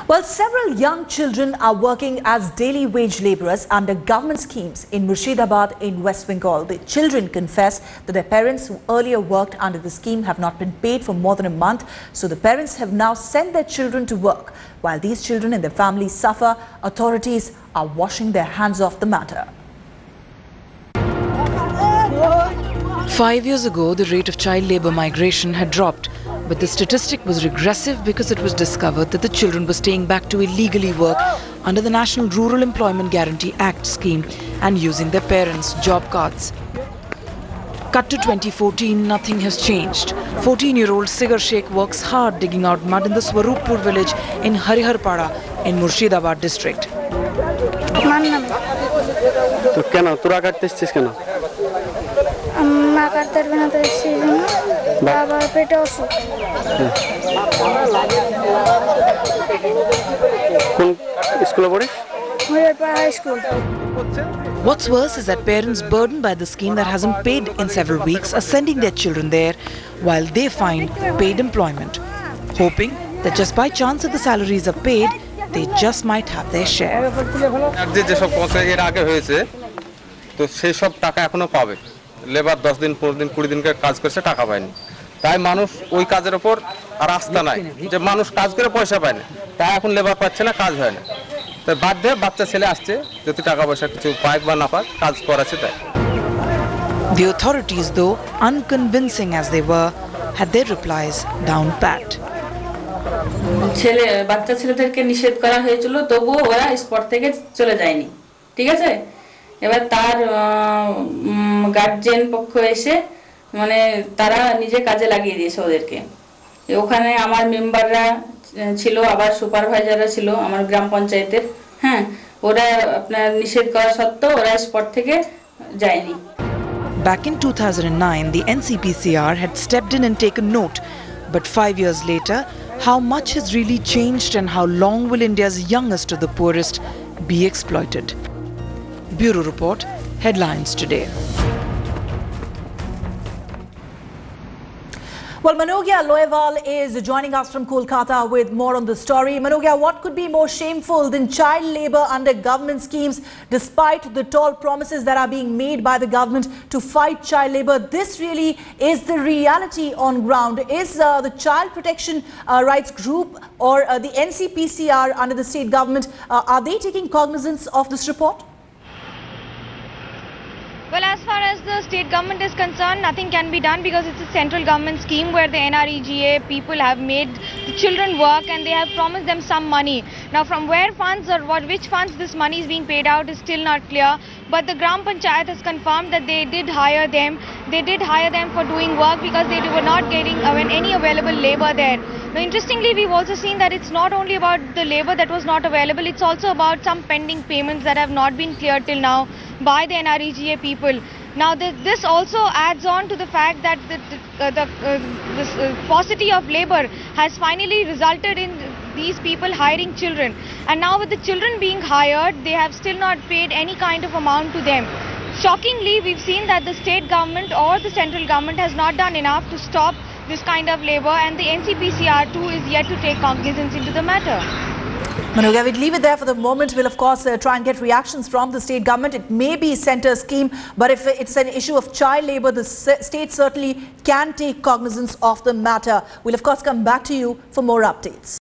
Well, several young children are working as daily wage laborers under government schemes in Murshidabad in West Bengal. The children confess that their parents who earlier worked under the scheme have not been paid for more than a month. So the parents have now sent their children to work. While these children and their families suffer, authorities are washing their hands off the matter. 5 years ago, the rate of child labour migration had dropped. But the statistic was regressive because it was discovered that the children were staying back to illegally work under the National Rural Employment Guarantee Act scheme and using their parents' job cards. Cut to 2014, nothing has changed. 14-year-old Sigar Sheikh works hard digging out mud in the Swaruppur village in Hariharpada in Murshidabad district. What's worse is that parents burdened by the scheme that hasn't paid in several weeks are sending their children there while they find paid employment, hoping that just by chance if the salaries are paid, they just might have their share. Labour 10 দিন 15 দিন 20 দিনকে কাজ করছে টাকা পায়নি তাই মানুষ ওই কাজের উপর আর আস্থা নাই যে মানুষ কাজ করে পয়সা পায় না তাই এখন লেবার পাচ্ছে না কাজ হয় না তাই বাধ্য বাচ্চা ছেলে আসছে যদি টাকা পয়সা কিছু পায় বা না পায় কাজ করাছে তাই The authorities, though unconvincing as they were, had their replies down pat. ছেলে বাচ্চা ছেলেদেরকে নিষেধ করা হয়েছিল তবুও ওরা স্পট থেকে চলে যায়নি ঠিক আছে এবার তার গার্জিয়ান পক্ষ এসে মানে তারা নিজে কাজে লাগিয়ে দিয়েছে ওদেরকে ওখানে আমার মেম্বাররা ছিল আবার সুপারভাইজাররা ছিল আমার গ্রাম পঞ্চায়েতের হ্যাঁ ওরা আপনার নিষেধ করা সত্ত্বেও ওরা স্পট থেকে যায়নি Back in 2009, the NCPCR had stepped in and taken note. But 5 years later, how much has really changed and how long will India's youngest to the poorest be exploited? Bureau Report, Headlines Today. Well, Manogya Loewal is joining us from Kolkata with more on the story. Manogya, what could be more shameful than child labour under government schemes despite the tall promises that are being made by the government to fight child labour? This really is the reality on ground. Is the Child Protection Rights Group or the NCPCR under the state government, are they taking cognizance of this report? Well, as far as the state government is concerned, nothing can be done because it's a central government scheme where the NREGA people have made the children work and they have promised them some money. Now, from where funds or which funds this money is being paid out is still not clear. But the Gram Panchayat has confirmed that they did hire them. They did hire them for doing work because they were not getting any available labour there. Now, interestingly, we've also seen that it's not only about the labour that was not available, it's also about some pending payments that have not been cleared till now by the NREGA people. Now, this also adds on to the fact that this paucity of labour has finally resulted in these people hiring children. And now with the children being hired, they have still not paid any kind of amount to them. Shockingly, we've seen that the state government or the central government has not done enough to stop this kind of labour, and the NCPCR too is yet to take cognizance into the matter. Manogya, we'll leave it there for the moment. We'll of course try and get reactions from the state government. It may be center scheme, but if it's an issue of child labour, the state certainly can take cognizance of the matter. We'll of course come back to you for more updates.